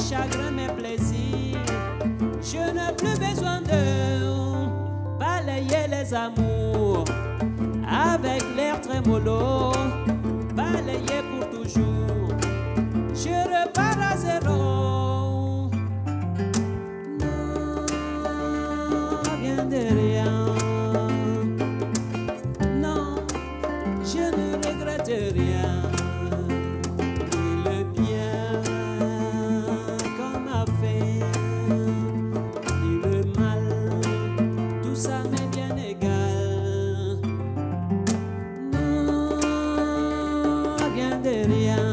chagrins, mes plaisirs. Je n'ai plus besoin de balayer les amours avec l'air très mollo, balayer pour toujours. Je repars à zéro. Non, rien de rien. Non, je ne regrette rien. Le bien qu'on a fait, ni le mal, tout ça m'est bien égal. Non, rien de rien.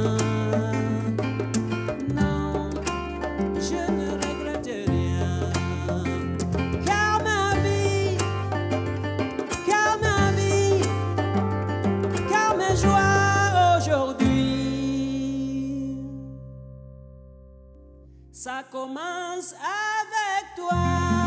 Non, je ne regrette rien. Car ma vie, car mes joies aujourd'hui, ça commence avec toi.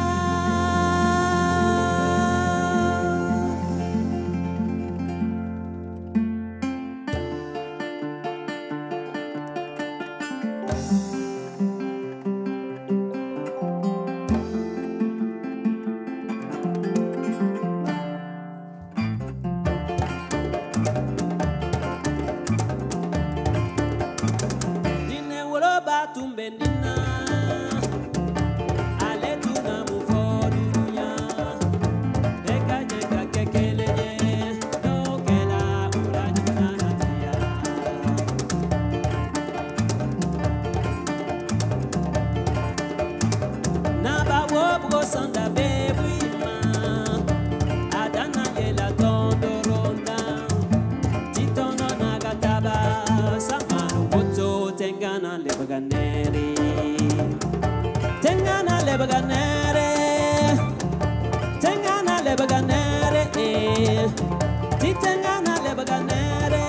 Dine wolo batumbe nina, ale tuna mufodunya, eka jeka kekeleye, dokela ula jibana tia. Naba wobro sanda bebuima, adana yela tondoronda, titono nagataba, samanu woto tengana lebaganeri, tengana lebaganere, tengana lebaganere, titengana lebaganere.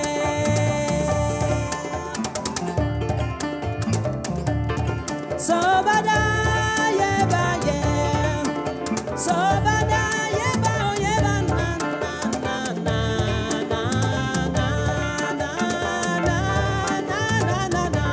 Sobada yeba ye, sobada yeba o yeba na na na na na na na na na na.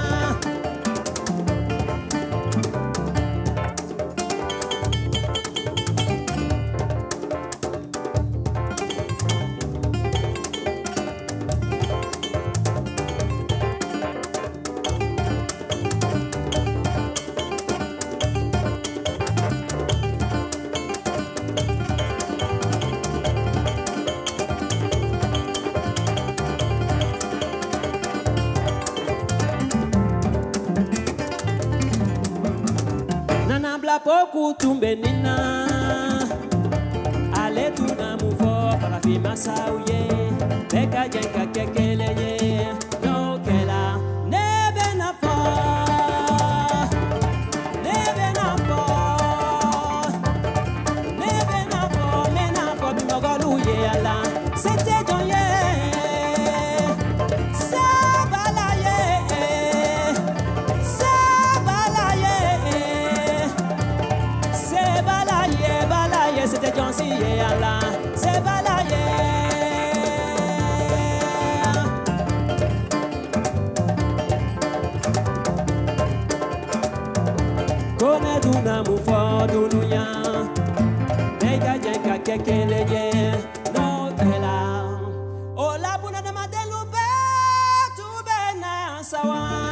Nana bla poku tumbe nina, ale tuna mufo para fi masauye, beka jenka kekeleye, no kela nebe na fo, nebe na fo, nebe na fo, mena fo bimogolu ye ala, c'était donye, sabalaye, sabalaye. C'est balaye, balaye, c'était Johnsi et Allah. C'est balaye. Kone duna mufo dunuya, nega jenga kekeleye, no tela. Ola buna na madelube, tube na sawa.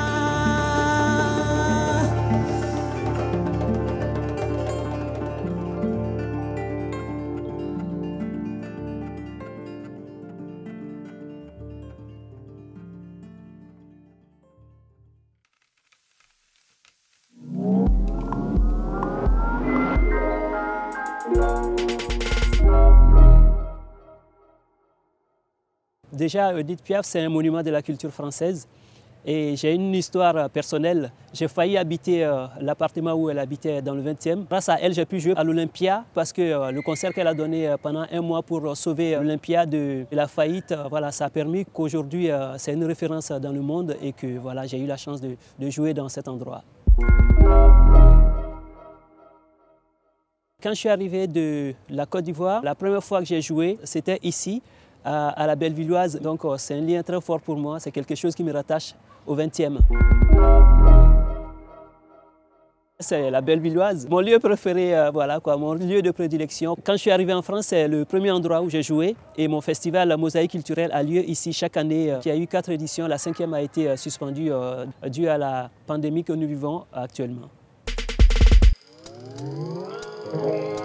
Déjà, Edith Piaf, c'est un monument de la culture française. Et j'ai une histoire personnelle. J'ai failli habiter l'appartement où elle habitait dans le 20e. Grâce à elle, j'ai pu jouer à l'Olympia parce que le concert qu'elle a donné pendant un mois pour sauver l'Olympia de la faillite, voilà, ça a permis qu'aujourd'hui, c'est une référence dans le monde et que voilà, j'ai eu la chance de jouer dans cet endroit. Quand je suis arrivé de la Côte d'Ivoire, la première fois que j'ai joué, c'était ici, à la Bellevilloise. Donc c'est un lien très fort pour moi, c'est quelque chose qui me rattache au 20e. C'est la Bellevilloise. Mon lieu préféré, voilà quoi, mon lieu de prédilection. Quand je suis arrivé en France, c'est le premier endroit où j'ai joué. Et mon festival La Mosaïque culturelle a lieu ici chaque année. Il y a eu 4 éditions. La 5e a été suspendue due à la pandémie que nous vivons actuellement.